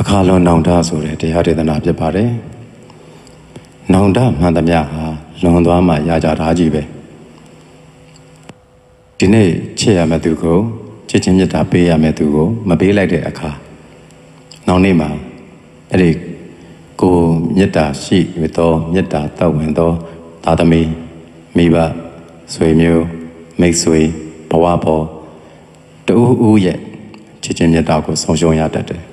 အခါလွန်နောင်တဆိုတဲ့တရားဒေသနာဖြစ်ပါတယ်။နောင်တမှန်သမျှဟာလွန်သွားမှရကြတာကြီးပဲ။ဒီနေ့ချစ်ရမယ့်သူကိုချစ်ချင်းမြတ်တာပေးရမယ့်သူကိုမပေးလိုက်တဲ့အခါနောက်နေ့မှာအဲ့ဒီကိုမြတ်တာရှိသောမြတ်တာတောက်ဝင်သောသာသမီမိဘဆွေမျိုးမိတ်ဆွေဘဝပေါ်တူဦးရဲ့ချစ်ချင်းမြတ်တာကိုဆုံးရှုံးရတတ်တယ်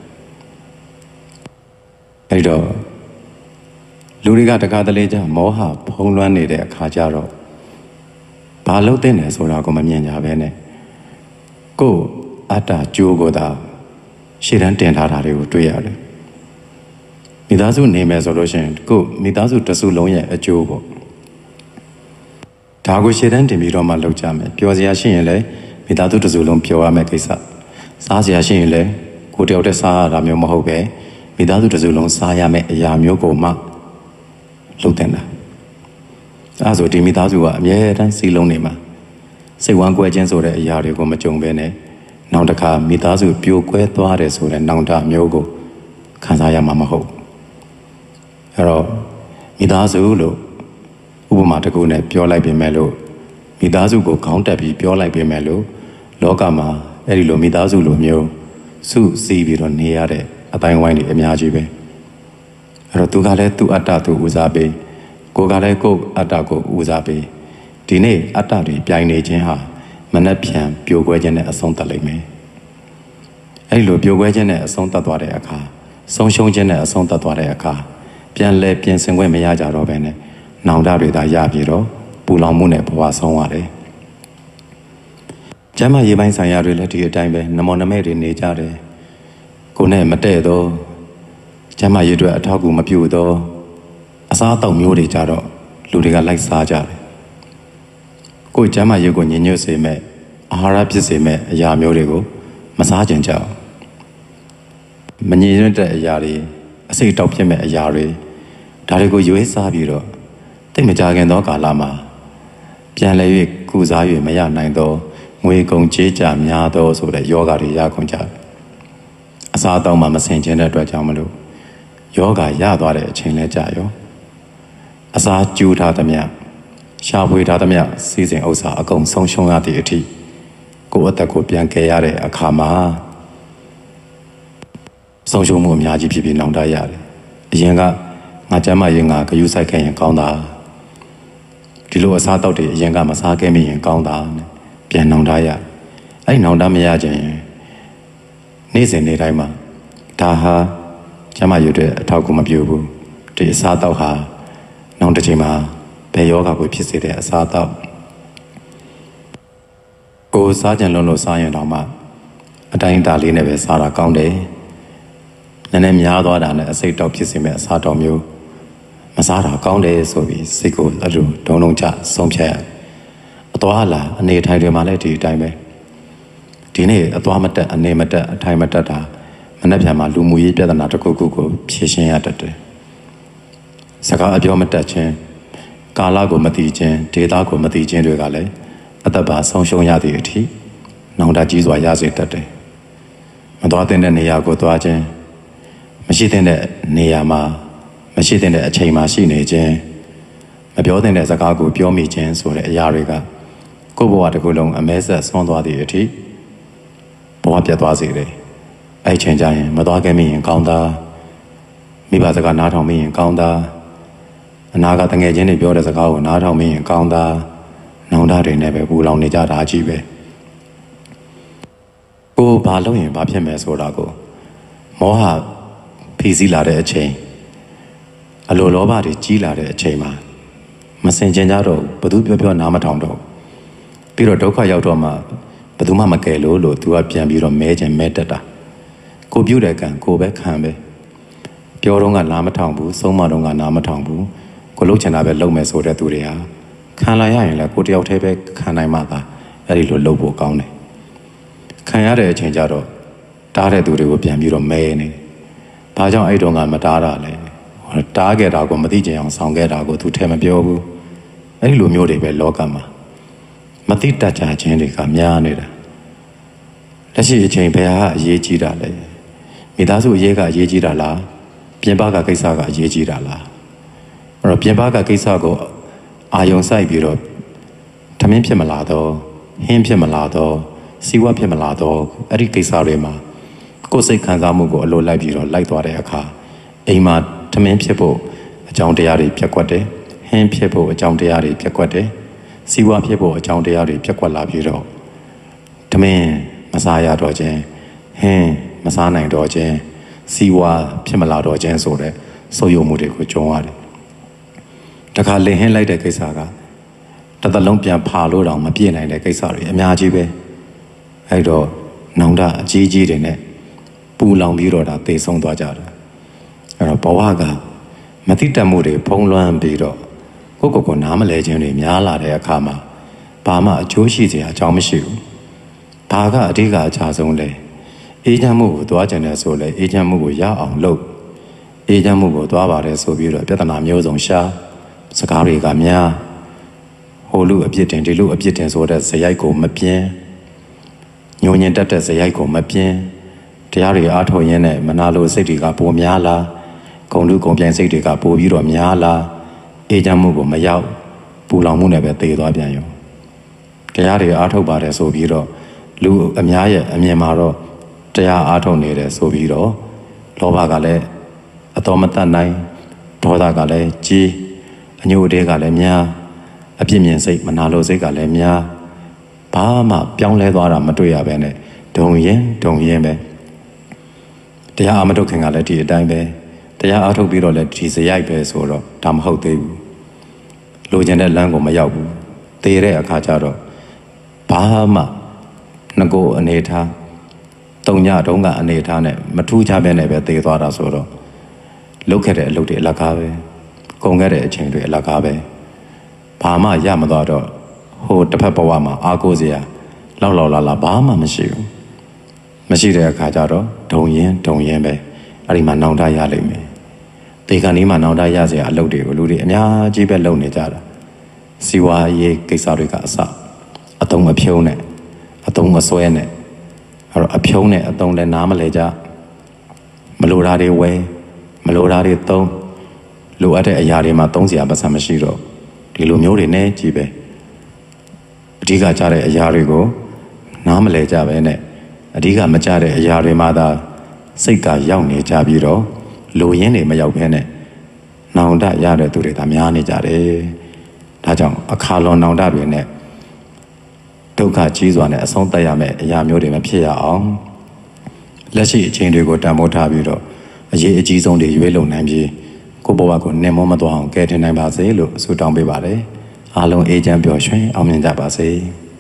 အဲ့တော့လူတွေကတကားတလေကြမောဟဖုံးလွှမ်းနေတဲ့အခါကျတော့ဘာလို့တဲ့နေဆိုတာကိုမမြင်ကြပဲနဲ့ကိုယ်အတ္တကြိုးကိုသာရှေ့တန်းတင်ထားတာတွေကိုတွေ့ရတယ်မိသားစုနေမယ်ဆိုလို့ရှိရင်ကိုယ်မိသားစုတစ်စုလုံးရဲ့အကျိုးပေါ့ဒါကိုရှေ့တန်းတင်ပြီးတော့မှလုပ်ကြမယ်ပျော်စရာရှိရင်လည်းမိသားစုတစ်စုလုံးပျော်ရမယ့်ကိစ္စစားစရာရှိရင်လည်းကိုယ်တယောက်တည်းစားရတာမျိုးမဟုတ်ပဲမိသားစုတစ်စုလုံးစားရမယ့်အရာမျိုးကိုမှလုပ်တင်တာအဲဆိုဒီမိသားစုကအမြဲတမ်းစီလုံးနေမှာစိတ်ဝမ်းကွဲခြင်းဆိုတဲ့အရာတွေကိုမကြုံဘဲနဲ့နောက်တစ်ခါမိသားစုပြိုကွဲသွားတယ်ဆိုတဲ့နောင်တမျိုးကိုခံစားရမှာမဟုတ်အဲ့တော့မိသားစုလို့ဥပမာတစ်ခုနဲ့ပြောလိုက်ပေမဲ့လို့မိသားစုကိုခေါင်းတက်ပြီးပြောလိုက်ပေမဲ့လို့လောကမှာအဲ့ဒီလိုမိသားစုလိုမျိုးစုစည်းပြီးတော့နေရတဲ့အတိုင်းဝိုင်းတွေအများကြီးပဲအဲ့တော့သူကလည်းသူ့အတ္တသူဦးစားပေးကိုကလည်းကိုယ့်အတ္တကိုဦးစားပေးဒီနေ့အတ္တတွေပြိုင်နေခြင်းဟာမနှက်ဖြန်ပြိုကွဲခြင်းနဲ့အဆုံးသတ်လိမ့်မယ်အဲ့လိုပြိုကွဲခြင်းနဲ့အဆုံးသတ်သွားတဲ့အခါဆုံးရှုံးခြင်းနဲ့အဆုံးသတ်သွားတဲ့အခါပြန်လဲပြင်ဆင်ခွင့်မရကြတော့ဘဲနဲ့နောင်တတွေသာရပြီးတော့ပူလောင်မှုနဲ့ဘဝဆုံးရတယ်ကျမ်းမာရေးပိုင်းဆိုင်ရာတွေလည်းဒီအတိုင်းပဲနမောနမဲတွေနေကြတယ်ကိုယ်နဲ့မတည့်တော့ကျမ်းမာရေးအတွက်အထောက်အကူမပြုတော့အစားအသောက်မျိုးတွေကြတော့လူတွေကလိုက်စားကြတယ်ကိုယ်ကျမ်းမာရေးကိုညှဉ်းညွတ်စေမဲ့အာဟာရဖြစ်စေမဲ့အရာမျိုးတွေကိုမစားကြင်ကြအောင်မညှဉ်းညွတ်တဲ့အရာတွေအစိတ်တောက်ဖြစ်မဲ့အရာတွေဒါတွေကိုရွေးစားပြီးတော့တိတ်မကြခင်သောကာလမှာပြန်လည်၍ကုစား၍မရနိုင်သောငွေကုန်ကြေးကြများသောဆိုတဲ့ယောဂတွေရကုန်ကြအစားအသောက်မှမဆင်ခြင်တဲ့အတွက်ကြောင့်မလို့ယောဂရသွားတဲ့အချိန်လဲကြာရောအစာကျူးထားသမျှရှာဖွေထားသမျှစီစဉ်ဥစ္စာအကုန်ဆုံးရှုံးရသည့်အထိကိုယ်အသက်ကိုပြန်ကယ်ရတဲ့အခါမှာဆုံးရှုံးမှုအများကြီးဖြစ်ပြီးနောင်တရတယ်အရင်ကငါကျမ်းမာရေးငါဂရုစိုက်ခဲ့ရင်ကောင်းတာဒီလိုအစားအသောက်တွေအရင်ကမစားခဲ့မိရင်ကောင်းတာပြန်နောင်တရအဲ့နောင်တမရခြင်းနေ့စဉ်နေ့တိုင်းမှာဒါဟာကျမ်းမာရေးအတွက်အထောက်အကူမပြုဘူးဒီအစားအသောက်ဟာနောက်တစ်ချိန်မှာဘယ်ယောဂကိုဖြစ်စေတဲ့အစားအသောက်ကိုစားကြံလုံးလို့စားရင်တော့မှအတိုင်းအတာလေးနဲ့ပဲစားတာကောင်းတယ်နည်းနည်းများသွားတာနဲ့အစိတ်တောက်ဖြစ်စေမဲ့အစားတောက်မျိုးမစားတာကောင်းတယ်ဆိုပြီးစိတ်ကိုအဲ့လိုဒုံဒုံချဆုံးဖြတ်ရအသွားလာအနေထိုင်တွေမှာလည်းဒီအတိုင်းပဲဒီနေ့အသွားမတက်အနေမတက်အထိုင်မတက်တာမနှက်ပြန်မှာလူမှုရေးပြဿနာတစ်ခုခုကိုဖြေရှင်းရတတ်တယ်စကားအပြောမတက်ခြင်းကာလကိုမသိခြင်းဒေတာကိုမသိခြင်းတွေကလည်းအသက်ပါဆုံးရှုံးရသည့်အထိနောင်တကြီးစွာရစေတတ်တယ်မသွားတဲ့နေရာကိုသွားခြင်းမရှိတဲ့နေရာမှာမရှိတဲ့အချိန်မှာရှိနေခြင်းမပြောတဲ့စကားကိုပြောမိခြင်းဆိုတဲ့အရာတွေကကိုယ့်ဘဝတစ်ခုလုံးအမဲဆက်ဆွမ်းသွားသည့်အထိဘဝပြတ်သွားစေတယ်အဲ့ချိန်ကျရင်မသွားခဲ့မိရင်ကောင်းတာမိဘစကားနားထောင်မိရင်ကောင်းတာအနာကတငယ်ချင်းတွေပြောတဲ့စကားကိုနားထောင်မိရင်ကောင်းတာနောင်တတွေနဲ့ပဲပူလောင်နေကြတာအကြီးပဲကိုဘာလုပ်ရင်ဘာဖြစ်မယ်ဆိုတာကိုမောဟဖိစီးလာတဲ့အချိန်အလိုလောဘတွေကြီးလာတဲ့အချိန်မှာမစင်ကြင်ကြတော့ဘသူပြောပြောနားမထောင်တော့ပြီးတော့ဒုက္ခရောက်တော့မှဘသူမှမကယ်လို့သူကပြန်ပြီးတော့မဲချင်မဲတက်တာကိုပြုတ်တဲ့ကံကိုပဲခံပဲပြောတော့ကနားမထောင်ဘူးဆုံးမတော့ကနားမထောင်ဘူးကိုလှုပ်ချင်တာပဲလှုပ်မယ်ဆိုတဲ့သူတွေဟာခံလာရရင်လည်းကိုတယောက်တည်းပဲခံနိုင်မှသာအဲ့ဒီလိုလှုပ်ဖို့ကောင်းတယ်ခံရတဲ့အချိန်ကျတော့တားတဲ့သူတွေကိုပြန်ပြီးတော့မဲနေဘာကြောင့်အဲ့တုန်းကမတားတာလဲတားခဲ့တာကိုမသိကြအောင်ဆောင်ခဲ့တာကိုသူထဲမပြောဘူးအဲ့ဒီလိုမျိုးတွေပဲလောကမှာမသိတတ်ကြခြင်းတွေကများနေတာလက်ရှိအချိန်ဘယ်ဟာအရေးကြီးတာလဲမိသားစုအရေးကအရေးကြီးတာလားပြင်ပကကိစ္စကအရေးကြီးတာလားအဲ့တော့ပြင်ပကကိစ္စကိုအာယုံစိုက်ပြီးတော့ထမင်းဖြစ်မလာတော့ဟင်းဖြစ်မလာတော့စီဝါဖြစ်မလာတော့အဲ့ဒီကိစ္စတွေမှာကိုယ်စိတ်ခံစားမှုကိုအလိုလိုက်ပြီးတော့လိုက်သွားတဲ့အခါအိမ်မှာထမင်းဖြစ်ဖို့အကြောင်းတရားတွေပြက်ကွက်တယ်ဟင်းဖြစ်ဖို့အကြောင်းတရားတွေပြက်ကွက်တယ်စီဝါဖြစ်ဖို့အကြောင်းတရားတွေပြက်ကွက်လာပြီးတော့ထမင်းမစားရတော့ခြင်းဟင်းမစားနိုင်တော့ခြင်းစီဝါဖြစ်မလာတော့ခြင်းဆိုတဲ့ဆုပ်ယုပ်မှုတွေကိုကြုံရတယ်တခါလင်ဟင်းလိုက်တဲ့ကိစ္စကတစ်သက်လုံးပြန်ဖာလို့တောင်မပြည့်နိုင်တဲ့ကိစ္စတွေအများကြီးပဲအဲ့တော့နောင်တအကြီးကြီးတွေနဲ့ပူလောင်ပြီးတော့ဒါသေဆုံးသွားကြတာအဲ့တော့ဘဝကမတိတတ်မှုတွေဖုံးလွှမ်းပြီးတော့ကိုနားမလဲခြင်းတွေများလာတဲ့အခါမှာဘာမှအကျိုးရှိစရာအကြောင်းမရှိဘူးဘာကအဓိကအချဆုံးလဲအေးချမ်းမှုကိုသွားကြတယ်ဆိုလဲအေးချမ်းမှုကိုရအောင်လုပ်အေးချမ်းမှုကိုသွားပါတယ်ဆိုပြီးတော့ပြဿနာမျိုးစုံရှာစကားတွေကများဟိုလူအပြစ်တင်ဒီလူအပြစ်တင်ဆိုတဲ့ဇယိုက်ကိုမပြင်းညဉ့်ညင်တတ်တဲ့ဇယိုက်ကိုမပြင်းတရားတွေအားထုတ်ရင်းနဲ့မနာလိုစိတ်တွေကပိုများလာဂုံလူဂုံပြိုင်စိတ်တွေကပိုပြီးတော့များလာအေးချမ်းမှုကိုမရောက်ပူလောင်မှုနဲ့ပဲသေသွားပြန်ရောတရားတွေအားထုတ်ပါတယ်ဆိုပြီးတော့လူအများရဲ့အမြင်မှာတော့တရားအားထုတ်နေတယ်ဆိုပြီးတော့လောဘကလည်းအတော်မတတ်နိုင်ဒေါသကလည်းကြီးအညို့တဲကလည်းများအပြစ်မြင်စိတ်မနာလိုစိတ်ကလည်းများဘာမှပြောင်းလဲသွားတာမတွေ့ရပဲနဲ့ဒုံရင်ပဲတရားအားမထုတ်ခင်ကလည်းဒီအတိုင်းပဲတရားအားထုတ်ပြီးတော့လည်းဒီစရိုက်ပဲဆိုတော့ဒါမဟုတ်သေးဘူးလိုချင်တဲ့လမ်းကိုမရောက်ဘူးသေတဲ့အခါကျတော့ဘာမှငကိုအနေထားတုံညတုံးကအနေထားနဲ့မထူးခြားပဲနဲ့ပဲသေသွားတာဆိုတော့လုတ်ခဲ့တဲ့အလုပ်တွေအလကားပဲကုန်ခဲ့တဲ့အချိန်တွေအလကားပဲဘာမှရမသွားတော့ဟိုတစ်ဖက်ဘဝမှာအားကိုးစရာလောက်လာဘာမှမရှိဘူးမရှိတဲ့အခါကျတော့ဒုံရင်ပဲအဲ့ဒီမှာနောင်တရလိမ့်မယ်ဒီကနေ့မှာနောင်တရစရာအလုပ်တွေကိုလူတွေအများကြီးပဲလုပ်နေကြတာစီဝါရေးကိစ္စတွေကအစအတုံးအဖြုံးနဲ့အတုံးအဆွဲနဲ့အဲ့တော့အဖြုံးနဲ့အတုံးလည်းနားမလဲကြမလိုတာတွေဝဲမလိုတာတွေသုံးလိုအပ်တဲ့အရာတွေမှာသုံးစရာပတ်စံမရှိတော့ဒီလိုမျိုးတွေနဲ့ကြီးပဲအဓိကကြတဲ့အရာတွေကိုနားမလဲကြပဲနဲ့အဓိကမကြတဲ့အရာတွေမှာသာစိတ်ကရောက်နေကြပြီးတော့လိုရင်းတွေမရောက်ဘဲနဲ့နောင်တရတဲ့သူတွေဒါများနေကြတယ်ဒါကြောင့်အခါလွန်နောင်တတွေနဲ့ဒုက္ခကြီးစွာနဲ့အဆုံးသတ်ရမယ့်အရာမျိုးတွေမဖြစ်ရအောင်လက်ရှိအချိန်တွေကိုတန်ဖိုးထားပြီးတော့အရေးအကြီးဆုံးတွေရွေးလုံနိုင်ပြီးကိုယ့်ဘဝကိုနှင်မောမသွားအောင်ကယ်တင်နိုင်ပါစေလို့ဆုတောင်းပေးပါတယ်အားလုံးအေးချမ်းပျော်ရွှင်အောင်မြင်ကြပါစေ